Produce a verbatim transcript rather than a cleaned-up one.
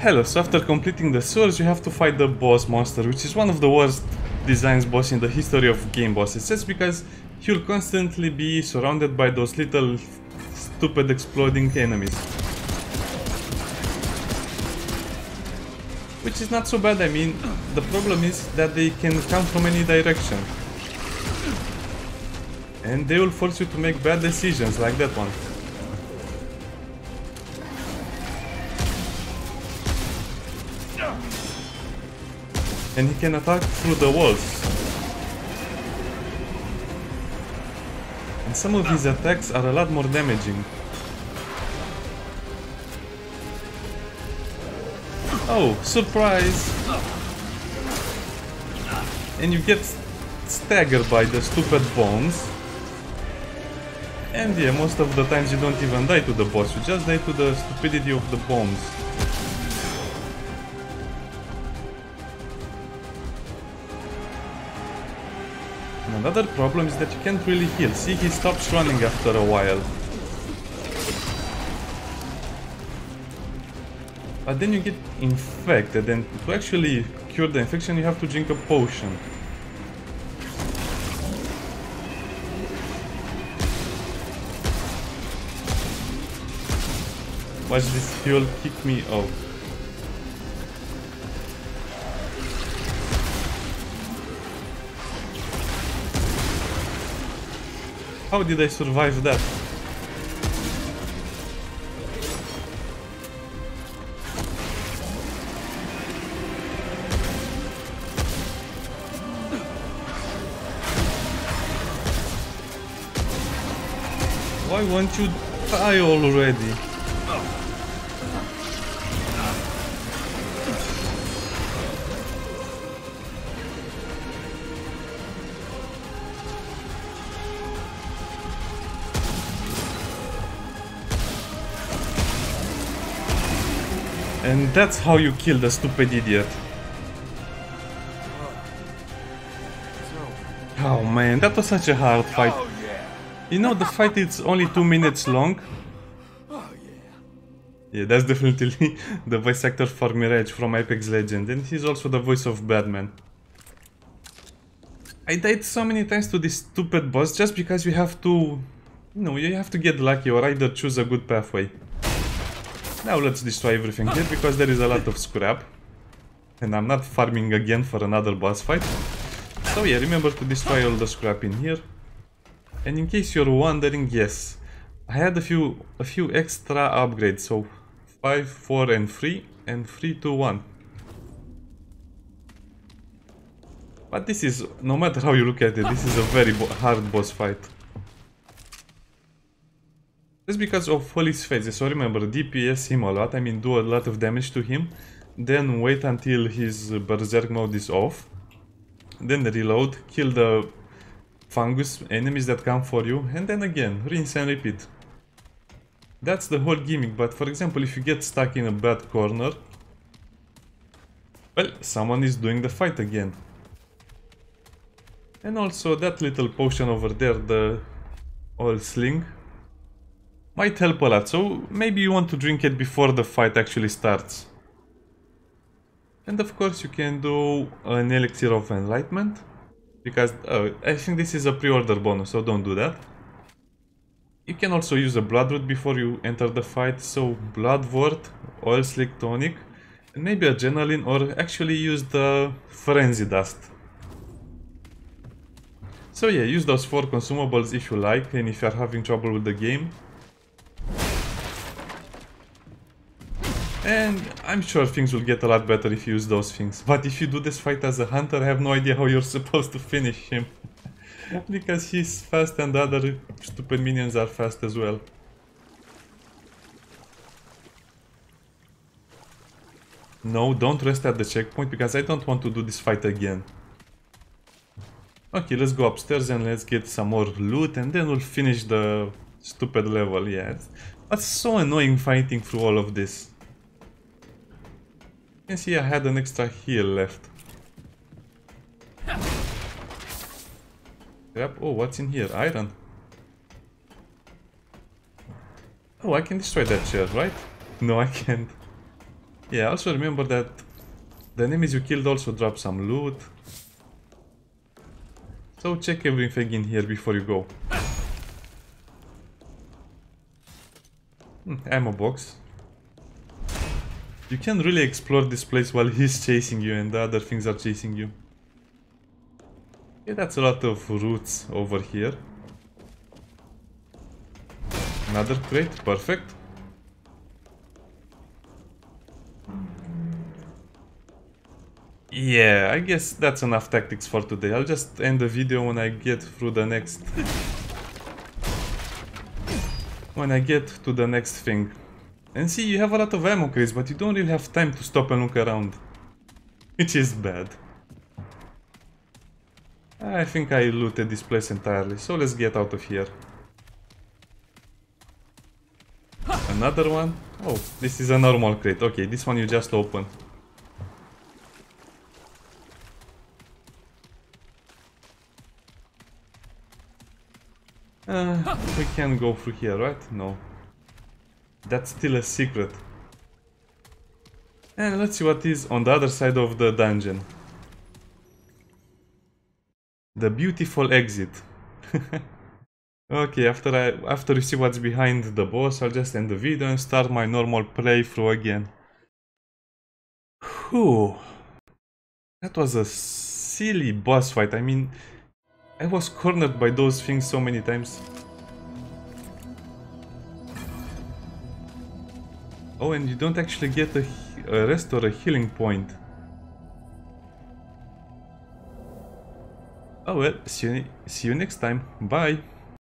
Hello, so after completing the sewers you have to fight the boss monster, which is one of the worst designed boss in the history of game bosses, just because you'll constantly be surrounded by those little stupid exploding enemies. Which is not so bad. I mean, the problem is that they can come from any direction. And they will force you to make bad decisions, like that one. And he can attack through the walls. And some of his attacks are a lot more damaging. Oh, surprise! And you get staggered by the stupid bombs. And yeah, most of the times you don't even die to the boss, you just die to the stupidity of the bombs. And another problem is that you can't really heal. See, he stops running after a while. But then you get infected, and to actually cure the infection you have to drink a potion. Watch this fuel kick me off. How did I survive that? Why won't you die already? And that's how you kill the stupid idiot. Oh man, that was such a hard fight. You know, the fight is only two minutes long. Yeah, that's definitely the voice actor for Mirage from Apex Legends, and he's also the voice of Batman. I died so many times to this stupid boss just because you have to... You know, you have to get lucky or either choose a good pathway. Now let's destroy everything here because there is a lot of scrap. And I'm not farming again for another boss fight. So yeah, remember to destroy all the scrap in here. And in case you're wondering, yes, I had a few a few extra upgrades. So five, four and three, and three, two, one. But this is, no matter how you look at it, this is a very bo hard boss fight. Just because of all his phases. So remember, D P S him a lot, I mean do a lot of damage to him. Then wait until his berserk mode is off. Then reload, kill the fungus enemies that come for you, and then again, rinse and repeat. That's the whole gimmick, but for example, if you get stuck in a bad corner, well, someone is doing the fight again. And also that little potion over there, the oil sling, might help a lot, so maybe you want to drink it before the fight actually starts. And of course you can do an elixir of enlightenment, because uh, I think this is a pre-order bonus, so don't do that. You can also use a bloodroot before you enter the fight, so bloodwort, oil slick tonic, and maybe adrenaline, or actually use the frenzy dust. So yeah, use those four consumables if you like, and if you are having trouble with the game. And I'm sure things will get a lot better if you use those things. But if you do this fight as a hunter, I have no idea how you're supposed to finish him. Because he's fast and the other stupid minions are fast as well. No, don't rest at the checkpoint because I don't want to do this fight again. Okay, let's go upstairs and let's get some more loot and then we'll finish the stupid level. Yeah, that's so annoying fighting through all of this. You can see I had an extra heal left. Yep. Oh, what's in here? Iron. Oh, I can destroy that chair, right? No, I can't. Yeah, also remember that the enemies you killed also drop some loot. So check everything in here before you go. Hmm, ammo box. You can really explore this place while he's chasing you and the other things are chasing you. Yeah, that's a lot of roots over here. Another crate, perfect. Yeah, I guess that's enough tactics for today. I'll just end the video when I get through the next... when I get to the next thing. And see, you have a lot of ammo crates, but you don't really have time to stop and look around. Which is bad. I think I looted this place entirely, so let's get out of here. Another one? Oh, this is a normal crate. Okay, this one you just open. Uh, we can go through here, right? No. That's still a secret. And let's see what is on the other side of the dungeon. The beautiful exit. Okay, after I after you see what's behind the boss, I'll just end the video and start my normal playthrough again. Whew. That was a silly boss fight. I mean, I was cornered by those things so many times. Oh, and you don't actually get a, a rest or a healing point. Oh well, see you, see you next time. Bye!